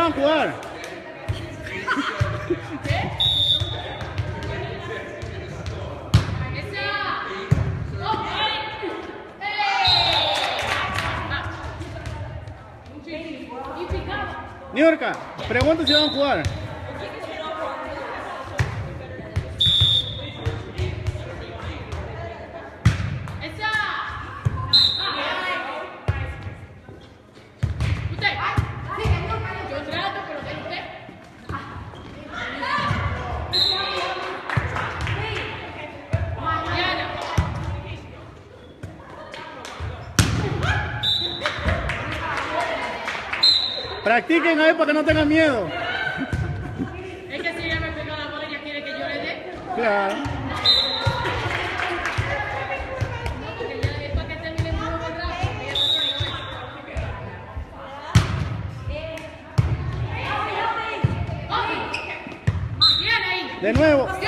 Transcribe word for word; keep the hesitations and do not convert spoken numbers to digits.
van a jugar. Niurka, pregunta si van a jugar. Practiquen ahí para que no tengan miedo. Es que si ella me pegó la bola, ella quiere que yo le dé. Claro. No, porque ya es para que termine muy atrás. Bien ahí. De nuevo.